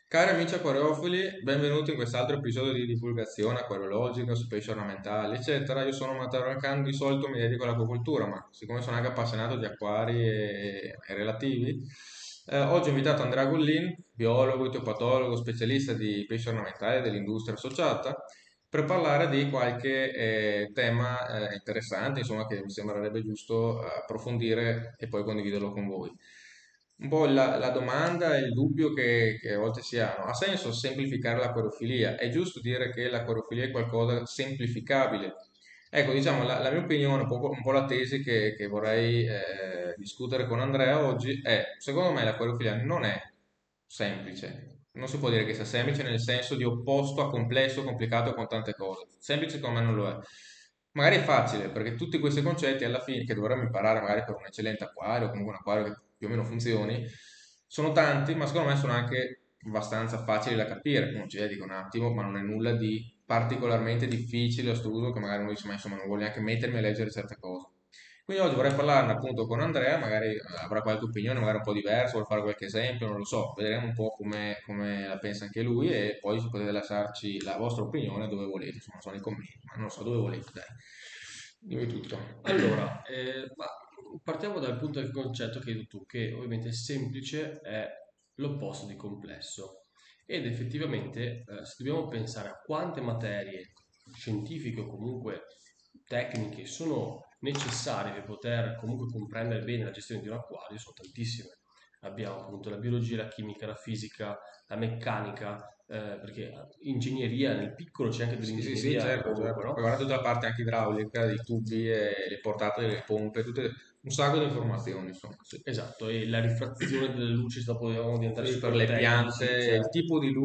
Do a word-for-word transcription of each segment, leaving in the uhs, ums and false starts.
Cari amici acquariofili, benvenuti in quest'altro episodio di divulgazione acquariologica su pesci ornamentali, eccetera. Io sono Matteo Rancano, di solito mi dedico all'acquacoltura, ma siccome sono anche appassionato di acquari e, e relativi, eh, oggi ho invitato Andrea Gollin, biologo, etiopatologo, specialista di pesci ornamentali dell'industria associata, per parlare di qualche eh, tema eh, interessante, insomma, che mi sembrerebbe giusto eh, approfondire e poi condividerlo con voi. Un po' la, la domanda e il dubbio che, che a volte si hanno. Ha senso semplificare l'acquariofilia? È giusto dire che l'acquariofilia è qualcosa semplificabile? Ecco, diciamo, la, la mia opinione, un po', un po' la tesi che, che vorrei eh, discutere con Andrea oggi è, secondo me l'acquariofilia non è semplice. Non si può dire che sia semplice nel senso di opposto a complesso, complicato con tante cose. Semplice secondo me non lo è. Magari è facile, perché tutti questi concetti alla fine, che dovremmo imparare magari per un eccellente acquario, o comunque un acquario che più o meno funzioni, sono tanti, ma secondo me sono anche abbastanza facili da capire. Uno ci dedica un attimo, ma non è nulla di particolarmente difficile o astruso che magari uno dice, ma insomma non voglio neanche mettermi a leggere certe cose. Quindi oggi vorrei parlarne appunto con Andrea, magari eh, avrà qualche opinione, magari un po' diversa, vuole fare qualche esempio, non lo so, vedremo un po' come, come la pensa anche lui e poi potete lasciarci la vostra opinione dove volete, insomma sono i commenti, ma non lo so dove volete, dai. Dimmi tutto. Allora, eh, ma partiamo dal punto del concetto che hai detto tu, che ovviamente semplice è l'opposto di complesso. Ed effettivamente, eh, se dobbiamo pensare a quante materie scientifiche o comunque tecniche sono necessarie per poter comunque comprendere bene la gestione di un acquario, sono tantissime. Abbiamo appunto la biologia, la chimica, la fisica, la meccanica, eh, perché ingegneria nel piccolo c'è anche Sì, sì, sì, dell'ingegneria certo, ovunque, certo. no? Poi guarda tutta la parte anche idraulica, dei tubi, e le portate delle pompe, tutte, un sacco di informazioni, insomma, sì. Esatto, e la rifrazione delle luci, dopo dobbiamo diventare Sì, per super le piante, tecnici, il certo. tipo di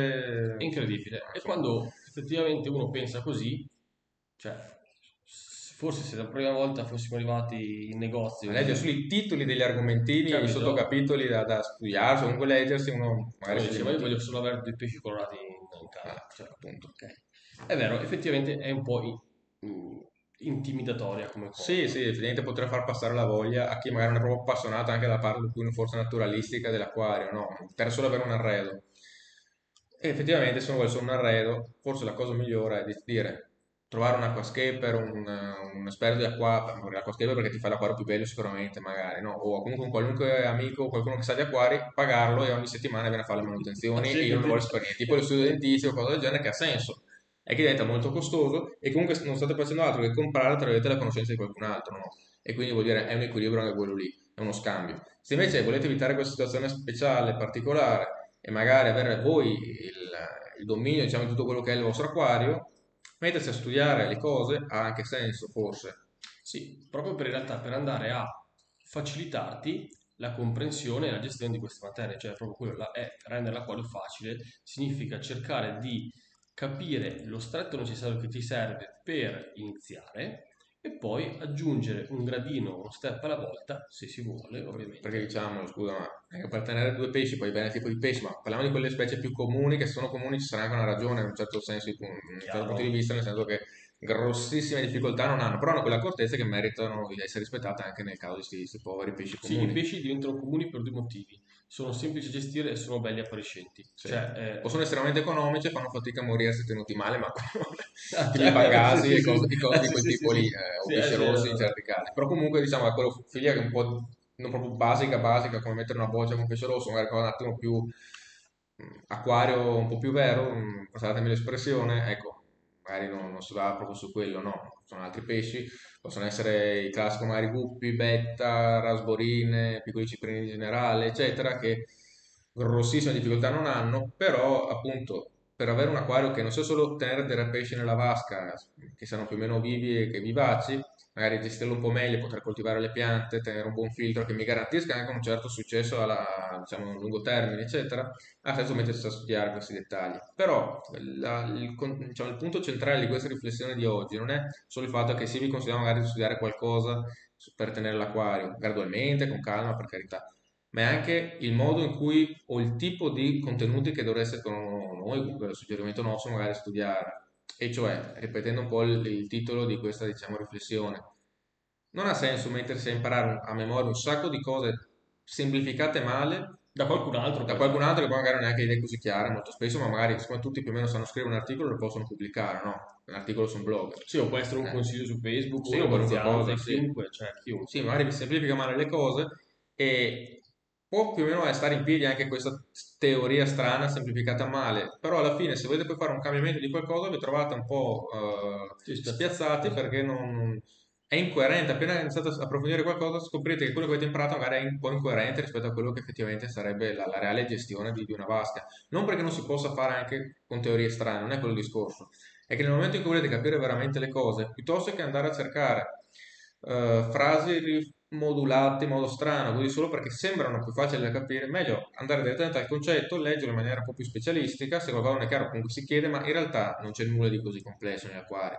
È luce, incredibile. E insomma. quando effettivamente uno pensa così, cioè, s- forse se la prima volta fossimo arrivati in Ma negozio leggere con, solo i titoli degli argomentini e i capito? sottocapitoli da, da studiarsi, o comunque leggersi, uno magari Uno si diceva io voglio demotiva. solo avere dei pesci colorati in, in Ah, casa. Cioè, appunto. ok. È vero, effettivamente è un po' i- mm, intimidatoria come Sì, cosa. sì, effettivamente potrà far passare la voglia a chi magari non è proprio appassionato anche da parte di cui forse naturalistica dell'acquario, no? Per solo avere un arredo. E effettivamente se uno vuole solo un arredo, forse la cosa migliore è di dire trovare un aquascaper, un, un esperto di acqua, magari l'acquascaper perché ti fa l'acquario più bello sicuramente, magari, no? O comunque un qualunque amico, qualcuno che sa di acquari, pagarlo e ogni settimana viene a fare le Ah, manutenzioni sì, e io non lo voglio effettivamente. sapere niente. Tipo lo studio dentistico o cose del genere che ha senso. È che diventa molto costoso e comunque non state facendo altro che comprare, tra virgolette, la conoscenza di qualcun altro, no? E quindi vuol dire è un equilibrio anche quello lì, è uno scambio. Se invece volete evitare questa situazione speciale, particolare, e magari avere voi il, il dominio, diciamo, di tutto quello che è il vostro acquario, mettersi a studiare le cose ha anche senso, forse. Sì, proprio per in realtà per andare a facilitarti la comprensione e la gestione di queste materie, cioè proprio quello là è rendere l'acquario facile, significa cercare di capire lo stretto necessario che ti serve per iniziare e poi aggiungere un gradino, uno step alla volta, se si vuole, Perché ovviamente. diciamo, scusa, ma anche per tenere due pesci, poi bene tipo di pesci, ma parliamo di quelle specie più comuni, che se sono comuni ci sarà anche una ragione, in un certo senso, in un certo punto di Chiaro. vista, nel senso che grossissime difficoltà non hanno, però hanno quelle accortezze che meritano di essere rispettate anche nel caso di questi questi poveri pesci Sì, i comuni. pesci diventano comuni per due motivi. Sono semplici da gestire e sono belli appariscenti. Sì. Cioè, O eh, sono estremamente economici e fanno fatica a morire se tenuti male, ma ah, tipo i cioè, sì, pagasi sì, e sì, cose, e cose ah, di sì, quel sì, sì, tipo lì, sì, eh, o sì, eh, pesce sì, rossi in eh, certi casi. Però comunque diciamo è quello filia che è un po' non proprio basica, basica, come mettere una boccia con pesce rosso, magari cosa un attimo più mm, acquario, un po' più vero, mm, passatemi l'espressione, ecco, magari non, non si va proprio su quello, no. Sono altri pesci, possono essere i classici magari guppi, betta, rasborine, piccoli ciprini in generale, eccetera, che grossissime difficoltà non hanno, però appunto per avere un acquario che non sia solo tenere dei pesci nella vasca, che siano più o meno vivi e che vivaci, magari gestirlo un po' meglio, poter coltivare le piante, tenere un buon filtro che mi garantisca anche un certo successo alla, diciamo, a lungo termine, eccetera, ha senso mettersi a studiare questi dettagli. Però la- il, con- diciamo, il punto centrale di questa riflessione di oggi non è solo il fatto che sì, vi consigliamo magari di studiare qualcosa su- per tenere l'acquario, gradualmente, con calma, per carità, ma è anche il modo in cui o il tipo di contenuti che dovreste con noi, comunque il suggerimento nostro, magari studiare. E cioè, ripetendo un po' il, il titolo di questa, diciamo, riflessione, non ha senso mettersi a imparare un- a memoria un sacco di cose semplificate male Da qualcun altro da poi, qualcun tra altro che poi magari non ha neanche idee così chiare molto spesso, ma magari siccome tutti più o meno sanno scrivere un articolo lo possono pubblicare, no? Un articolo su un blog. Sì, o può essere un Eh, consiglio su Facebook, o sì, una o qualunque cosa, viziante, sì. chiunque, cioè Sì, chiunque. magari vi semplifica male le cose e può più o meno stare in piedi anche questa teoria strana semplificata male, però alla fine se volete poi fare un cambiamento di qualcosa vi trovate un po' eh, Sì, spiazzato. spiazzati Esatto. perché non, è incoerente. Appena iniziate a approfondire qualcosa scoprite che quello che avete imparato magari è un po' incoerente rispetto a quello che effettivamente sarebbe la, la reale gestione di, di una vasca. Non perché non si possa fare anche con teorie strane, non è quello il discorso, è che nel momento in cui volete capire veramente le cose, piuttosto che andare a cercare eh, frasi rimodulate in modo strano, così solo perché sembrano più facili da capire, meglio andare direttamente al concetto, leggerlo in maniera un po' più specialistica, se qualcosa non è chiaro comunque si chiede, ma in realtà non c'è nulla di così complesso negli acquari.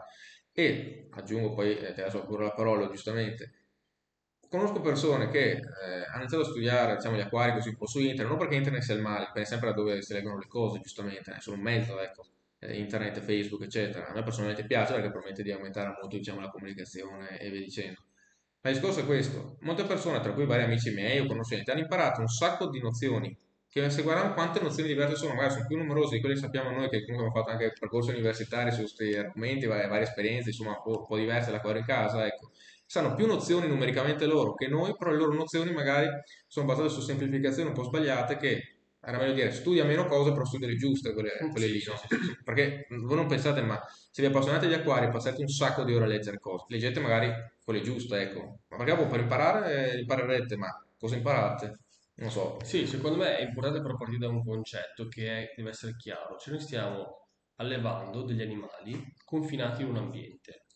E aggiungo poi, eh, te adesso ho pure la parola giustamente, conosco persone che eh, hanno iniziato a studiare diciamo, gli acquari così un po' su internet, non perché internet sia il male, dipende sempre da dove si leggono le cose, giustamente, è solo un mezzo, ecco, eh, internet, Facebook, eccetera. A me personalmente piace perché permette di aumentare molto, diciamo, la comunicazione e via dicendo. Ma il discorso è questo, molte persone, tra cui vari amici miei o conoscenti, hanno imparato un sacco di nozioni, che se guardiamo quante nozioni diverse sono, magari sono più numerose di quelle che sappiamo noi, che comunque abbiamo fatto anche percorsi universitari su questi argomenti, varie, varie esperienze, insomma, un po', un po' diverse da quella in casa, ecco sanno più nozioni numericamente loro che noi, però le loro nozioni magari sono basate su semplificazioni un po' sbagliate che era meglio dire studia meno cose, però studia le giuste, quelle, quelle Sì, lì, sì, no? sì, sì, sì. Perché voi non pensate, ma se vi appassionate agli acquari passate un sacco di ore a leggere cose, leggete magari quelle giuste, ecco. Ma magari per imparare eh, imparerete, ma cosa imparate? Non so. Sì, secondo me è importante però partire da un concetto che è- deve essere chiaro. Cioè noi stiamo allevando degli animali confinati in un ambiente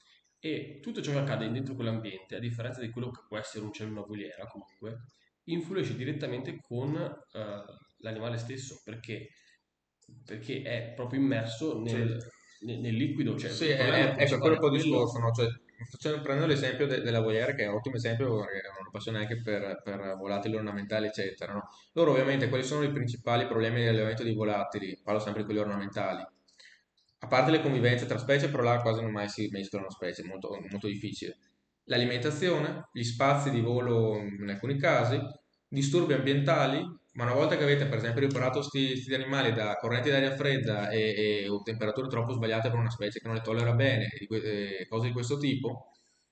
e tutto ciò che accade dentro quell'ambiente, a differenza di quello che può essere un uccello in una voliera comunque, influisce direttamente con eh, l'animale stesso perché, perché è proprio immerso Sì. nel, nel- nel liquido. Cioè Sì, il è, problema è- ecco, è quello principale un è po' il quello. discorso, no? Cioè, facendo- prendendo l'esempio de- della voliera, che è un ottimo esempio, perché è una passione anche per, per volatili ornamentali, eccetera, no? Loro ovviamente, quali sono i principali problemi di allevamento di volatili? Parlo sempre di quelli ornamentali. A parte le convivenze tra specie, però là quasi non mai si mescolano specie, è molto, molto difficile. L'alimentazione, gli spazi di volo in alcuni casi, disturbi ambientali, ma una volta che avete per esempio riparato questi animali da correnti d'aria fredda e, e- o temperature troppo sbagliate per una specie che non le tollera bene, e di que- e cose di questo tipo,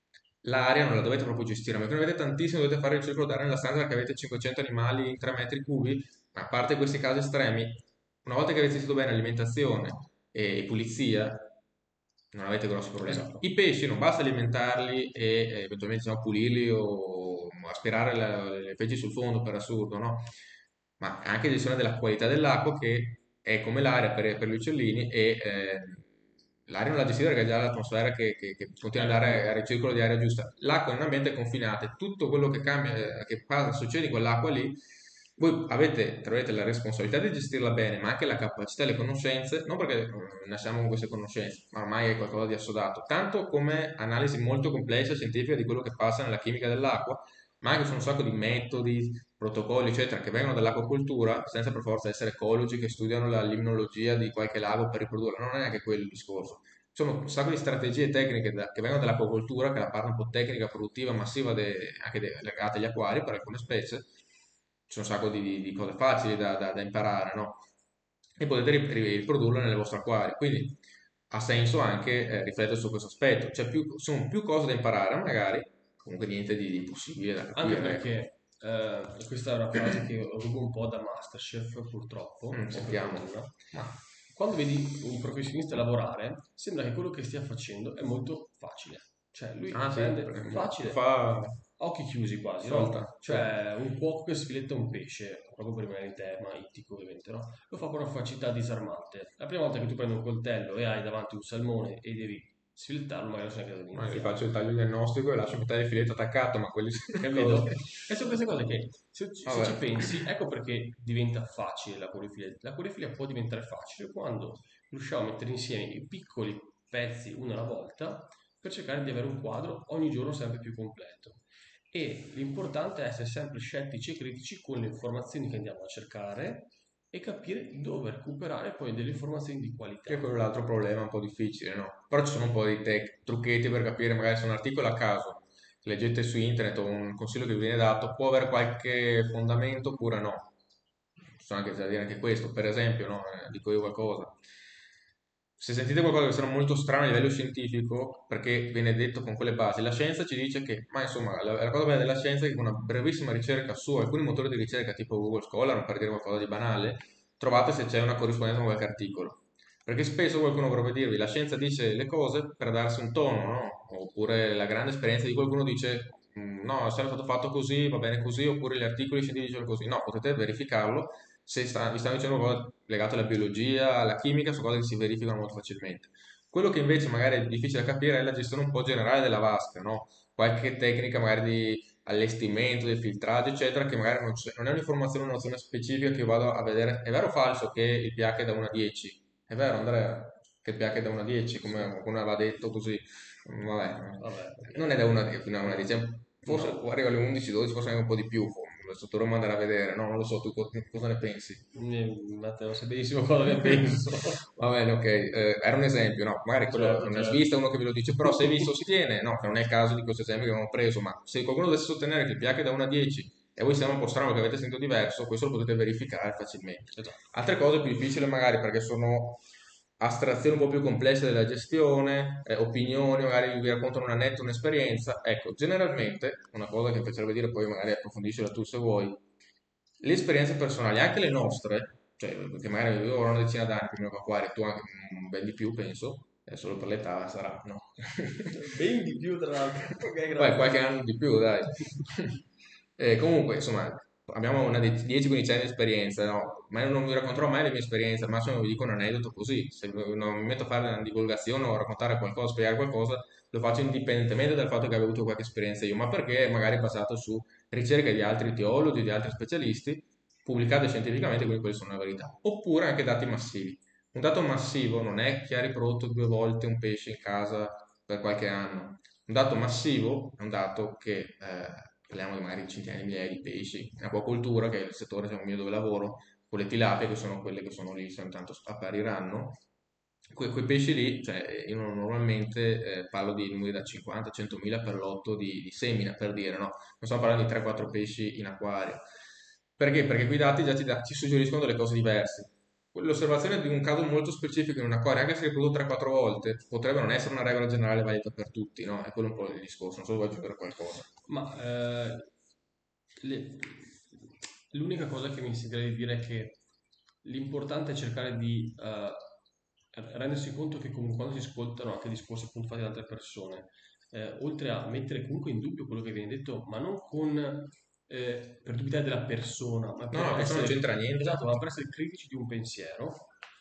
l'aria non la dovete proprio gestire, ma che ne avete tantissimo, dovete fare il circolo d'aria nella stanza perché avete cinquecento animali in tre metri cubi, ma a parte questi casi estremi, una volta che avete gestito bene alimentazione e pulizia, non avete grossi problemi. Esatto. I pesci non basta alimentarli e eh, eventualmente diciamo, pulirli o aspirare la- le feci sul fondo per assurdo, no? Ma anche gestione della qualità dell'acqua che è come l'aria per, per gli uccellini e eh, l'aria non la gestite perché è già l'atmosfera che, che- che continua ad Eh, andare quello. al ricircolo di aria giusta. L'acqua in un ambiente confinato, e tutto quello che cambia, eh, che passa, succede in quell'acqua lì, voi avete, tra virgolette, la responsabilità di gestirla bene, ma anche la capacità e le conoscenze, non perché eh, nasciamo con queste conoscenze, ma ormai è qualcosa di assodato, tanto come analisi molto complessa e scientifica di quello che passa nella chimica dell'acqua, ma anche su un sacco di metodi, protocolli, eccetera, che vengono dall'acquacoltura, senza per forza essere ecologi che studiano la limnologia di qualche lago per riprodurla, non è neanche quello il discorso. Ci sono un sacco di strategie tecniche da- che vengono dall'acquacoltura, che è la parte un po' tecnica, produttiva, massiva, de- anche de- legate agli acquari per alcune specie. Ci sono un sacco di, di- di cose facili da, da- da imparare, no? E potete ri- ri- riprodurle nelle vostre acquari. Quindi ha senso anche eh, riflettere su questo aspetto. C'è più, sono più cose da imparare, magari, comunque niente di, di impossibile da Anche capire, ecco. perché, eh, questa è una frase che rubo un po' da Masterchef, purtroppo, Mm, o per sentiamo. fortuna. Ma Quando vedi un professionista lavorare, sembra che quello che stia facendo è molto facile. Cioè, lui ah sì, prende perché lo facile, fa a occhi chiusi quasi, no? solta, sì. Cioè, un cuoco che sfiletta un pesce, proprio per rimanere in tema ittico, ovviamente, no? Lo fa con una facilità disarmante. La prima volta che tu prendi un coltello e hai davanti un salmone e devi sfilettarlo, magari non sei in grado di Ma io iniziare. faccio il taglio diagnostico e lascio metà del filetto attaccato, ma quelli sono cose. Capito? E sono queste cose che se, ci se Vabbè. ci pensi, ecco perché diventa facile la coreofilia. La coreofilia può diventare facile quando riusciamo a mettere insieme i piccoli pezzi uno alla volta per cercare di avere un quadro ogni giorno sempre più completo. E l'importante è essere sempre scettici e critici con le informazioni che andiamo a cercare e capire dove recuperare poi delle informazioni di Che è qualità. quello è l'altro problema un po' difficile, no? Però ci sono un po' di tec- trucchetti per capire, magari se un articolo a caso leggete su internet o un consiglio che vi viene dato può avere qualche fondamento oppure no. sono anche da dire anche questo, per esempio, no? Eh, dico io qualcosa. Se sentite qualcosa che sarà molto strano a livello scientifico, perché viene detto con quelle basi, la scienza ci dice che, ma insomma, la, la cosa bella della scienza è che con una brevissima ricerca su alcuni motori di ricerca tipo Google Scholar, per dire qualcosa di banale, trovate se c'è una corrispondenza con qualche articolo. Perché spesso qualcuno vorrebbe dirvi, la scienza dice le cose per darsi un tono, no? Oppure la grande esperienza di qualcuno dice, "Mm, no, è sempre stato fatto così, va bene così", oppure gli articoli scientifici dicono così. No, potete verificarlo se sta- vi stanno dicendo cose legate alla biologia, alla chimica, sono cose che si verificano molto facilmente. Quello che invece magari è difficile da capire è la gestione un po' generale della vasca, no? Qualche tecnica magari di allestimento, di filtraggio, eccetera, che magari non, c'è- non è un'informazione, una nozione specifica che io vado a vedere. È vero o falso che il pH è da uno a dieci? È vero, Andrea, che il pH è da uno a dieci, come Sì, qualcuno aveva detto così. Mm, Vabbè, vabbè, non è da uno a dieci, fino a uno a no, dieci, forse no. arriva alle undici dodici, forse anche un po' di più. Adesso dovremmo andare a vedere, no? Non lo so, tu co- cosa ne pensi? Eh, Matteo, sai benissimo cosa ne penso. Va bene, ok, eh, era un esempio, no? Magari quello Certo, non è certo. svista uno che ve lo dice, però se vi sostiene, no, che non è il caso di questo esempio che abbiamo preso, ma se qualcuno dovesse sostenere che il pH è da uno a dieci e voi sembra un po' strano che avete sentito diverso, questo lo potete verificare facilmente. Esatto. Altre cose più difficili magari perché sono astrazioni un po' più complesse della gestione, eh, opinioni, magari vi raccontano un aneddoto, un'esperienza. Ecco, generalmente, una cosa che mi piacerebbe dire, poi magari approfondiscila tu se vuoi, le esperienze personali, anche le nostre, cioè, perché magari io ho una decina d'anni prima di acquario, tu anche mm, ben di più, penso, eh, solo per l'età sarà, no? Ben di più, tra l'altro. Ok, Beh, grazie. qualche anno di più, dai. Eh, comunque, insomma, abbiamo una dieci quindici anni di esperienza, no? Ma io non vi racconterò mai le mie esperienze, al massimo vi dico un aneddoto così. Se non mi metto a fare una divulgazione o a raccontare qualcosa, spiegare qualcosa, lo faccio indipendentemente dal fatto che abbia avuto qualche esperienza io, ma perché magari basato su ricerche di altri teologi, di altri specialisti, pubblicate scientificamente, quindi quelle sono le verità. Oppure anche dati massivi. Un dato massivo non è chi ha riprodotto due volte un pesce in casa per qualche anno. Un dato massivo è un dato che, eh, parliamo di magari centinaia di migliaia di pesci, in acquacoltura, che è il settore diciamo, mio dove lavoro, con le tilapie, che sono quelle che sono lì, se ogni tanto appariranno. Que- quei pesci lì, cioè, io non- normalmente eh, parlo di numeri da cinquanta a centomila per lotto di, di semina, per dire, no? Non stiamo parlando di tre quattro pesci in acquario. Perché? Perché quei dati già ci, da- ci suggeriscono delle cose diverse. L'osservazione di un caso molto specifico in un acquario, anche se ripetuto tre quattro volte, potrebbe non essere una regola generale valida per tutti, no? È quello un po' il discorso, non so se vuoi aggiungere qualcosa. Ma eh, le- l'unica cosa che mi sentirei di dire è che l'importante è cercare di eh, rendersi conto che comunque quando si ascoltano anche discorsi appunto fatti da altre persone, eh, oltre a mettere comunque in dubbio quello che viene detto, ma non con, eh, per dubitare della persona, ma No, per no, questo non essere, c'entra niente. esatto, ma per essere critici di un pensiero,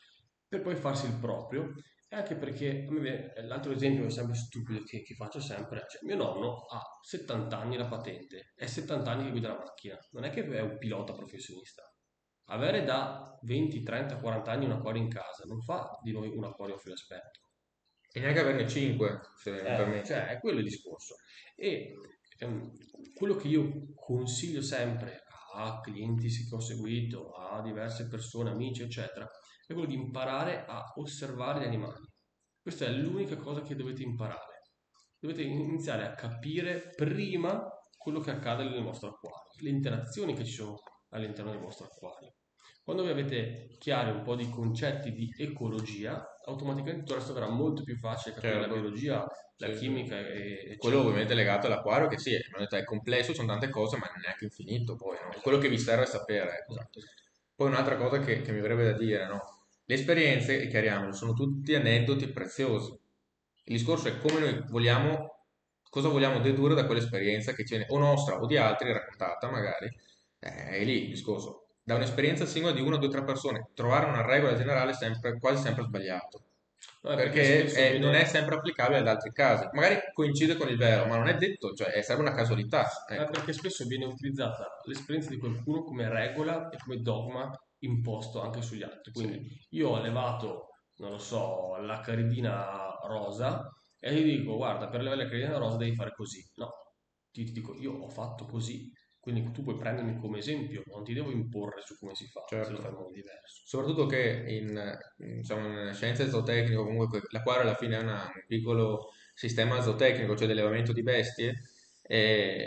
per poi farsi il proprio. E anche perché a me viene- l'altro esempio è sempre stupido che, che faccio sempre, cioè mio nonno ha settanta anni la patente, è settanta anni che guida la macchina, non è che è un pilota professionista. Avere da venti, trenta, quaranta anni un acquario in casa non fa di noi un acquario a filo aspetto. E neanche averne cinque, se mi Eh, permetti. cioè, è quello il discorso. E ehm, quello che io consiglio sempre a clienti che ho seguito, a diverse persone, amici, eccetera, è quello di imparare a osservare gli animali. Questa è l'unica cosa che dovete imparare. Dovete iniziare a capire prima quello che accade nel vostro acquario, le interazioni che ci sono all'interno del vostro acquario. Quando voi avete chiari un po' di concetti di ecologia, automaticamente tutto il resto verrà molto più facile capire la Certo, biologia, la sì, sì. chimica, e- Quello eccetera. ovviamente è legato all'acquario, che sì, è, come ho detto, è complesso, sono tante cose, ma non è neanche infinito poi, no? Quello che Esatto, vi serve è sapere, ecco. esatto, esatto. Poi un'altra cosa che, che mi verrebbe da dire, no? Le esperienze, e chiariamolo, sono tutti aneddoti preziosi. Il discorso è come noi vogliamo, cosa vogliamo dedurre da quell'esperienza che ci viene o nostra o di altri, raccontata magari, eh, è lì il discorso. Da un'esperienza singola di una, due, tre persone, trovare una regola generale è sempre, quasi sempre sbagliato, No, è perché perché spesso è- non è viene, sempre applicabile ad altri casi. Magari coincide con il vero, ma non è detto, cioè è serve una casualità, ma è ecco. perché spesso viene utilizzata l'esperienza di qualcuno come regola e come dogma imposto anche sugli altri. Sì, Quindi io ho allevato, non lo so, la caridina rosa e ti dico, guarda, per allevare la caridina rosa devi fare così. No, ti, ti dico, io ho fatto così, quindi tu puoi prendermi come esempio, non ti devo imporre su come si fa, se lo fai in certo. modo diverso. Soprattutto che in, in, diciamo, in scienze zootecniche, comunque l'acquario alla fine è una- un piccolo sistema zootecnico, cioè di allevamento di bestie, e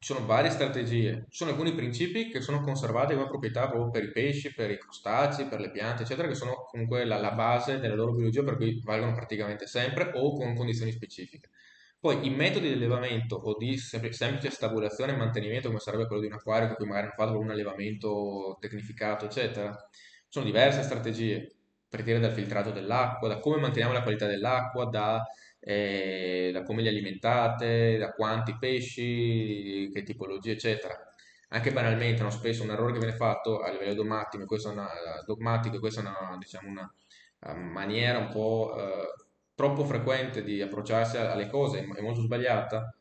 ci sono varie strategie, ci sono alcuni principi che sono conservati come proprietà proprio per i pesci, per i crostacei, per le piante, eccetera, che sono comunque la, la base della loro biologia, per cui valgono praticamente sempre o con condizioni specifiche. Poi i metodi di allevamento o di sem- semplice stabulazione e mantenimento, come sarebbe quello di un acquario, che poi magari hanno fatto con un allevamento tecnificato, eccetera, sono diverse strategie, a partire dal filtrato dell'acqua, da come manteniamo la qualità dell'acqua, da eh, da come li alimentate, da quanti pesci, che tipologie, eccetera. Anche banalmente, no, spesso un errore che viene fatto a livello dogmatico, questa è una, dogmatico, questa è una, diciamo, una eh, maniera un po' eh, troppo frequente di approcciarsi a- alle cose, è molto sbagliata.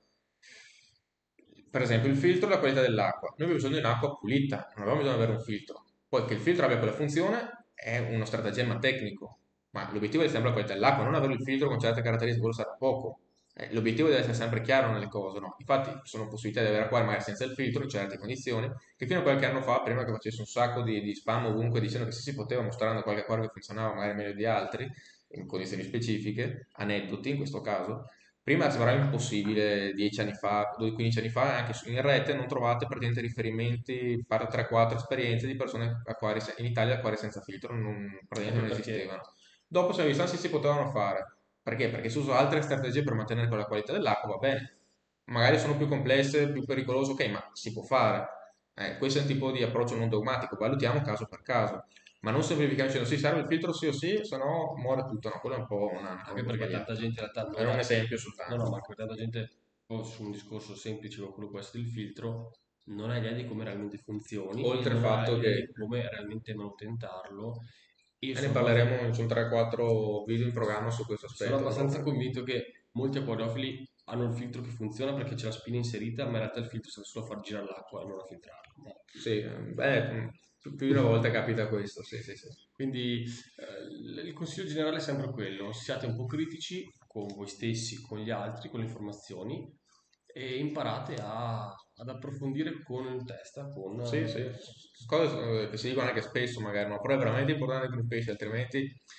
Per esempio, il filtro e la qualità dell'acqua. Noi abbiamo bisogno di un'acqua pulita, non abbiamo bisogno di avere un filtro. Poi che il filtro abbia quella funzione è uno stratagemma tecnico, ma l'obiettivo è sempre la qualità dell'acqua, non avere il filtro con certe caratteristiche, quello sarà poco. Eh, l'obiettivo deve essere sempre chiaro nelle cose, no? Infatti, ci sono possibilità di avere acquari magari senza il filtro in certe condizioni, che fino a qualche anno fa, prima che facesse un sacco di, di spam ovunque dicendo che sì, si poteva, mostrando qualche acquario che funzionava magari meglio di altri, in condizioni specifiche, aneddoti in questo caso, prima sembrava impossibile dieci anni fa, dodici quindici anni fa, anche su- in rete non trovate praticamente riferimenti, per tre quattro esperienze di persone acquari se- in Italia acquari senza filtro, non, praticamente Anche non perché, esistevano. Dopo siamo visti se si potevano fare. Perché? Perché si usano altre strategie per mantenere quella qualità dell'acqua, va bene. Magari sono più complesse, più pericolose, ok, ma si può fare. Eh, questo è un tipo di approccio non dogmatico, valutiamo caso per caso, ma non semplificare dicendo sì, serve il filtro sì o sì, se no muore tutto, no, quello è un po' una cosa anche un po' perché tanta sbagliata. gente in realtà non Era un ha... esempio No, no, soltanto. ma anche perché tanta gente, o su un discorso semplice come quello questo del filtro, non ha idea di come realmente funzioni e Oltre il non ha fatto idea di che, come realmente manutentarlo. Io e ne sono abbastanza, parleremo, su tre quattro video in programma su questo sono aspetto abbastanza proprio. convinto che molti acquariofili hanno il filtro che funziona perché c'è la spina inserita, ma in realtà il filtro serve solo a far girare l'acqua e non a filtrarla. Ma- Sì, beh, più più di una volta capita questo, sì, sì, sì. Quindi eh, il consiglio generale è sempre quello, siate un po' critici con voi stessi, con gli altri, con le informazioni e imparate a- ad approfondire con testa, con... Sì, sì, eh, cose eh, che si dicono anche spesso magari, ma però è veramente importante per il pesce, altrimenti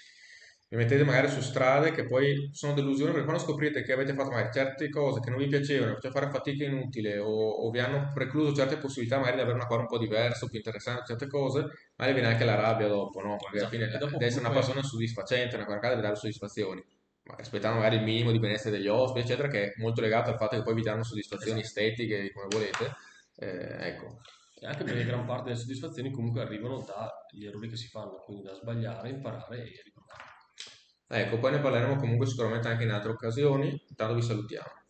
vi mettete magari su strade che poi sono delusioni perché quando scoprite che avete fatto magari certe cose che non vi piacevano, cioè fare fatica inutile o, o vi hanno precluso certe possibilità magari di avere una acquario un po' diverso, più interessante, certe cose, magari viene anche la rabbia dopo, no? Perché alla esatto, fine e eh, dopo deve essere una comunque... passione soddisfacente, una cosa deve dare soddisfazioni, ma rispettando magari il minimo di benessere degli ospiti, eccetera, che è molto legato al fatto che poi vi danno soddisfazioni Esatto. estetiche, come volete. Eh, ecco. E anche perché gran parte delle soddisfazioni comunque arrivano dagli errori che si fanno, quindi da sbagliare, imparare e riprovare. Ecco, poi ne parleremo comunque sicuramente anche in altre occasioni. Intanto vi salutiamo.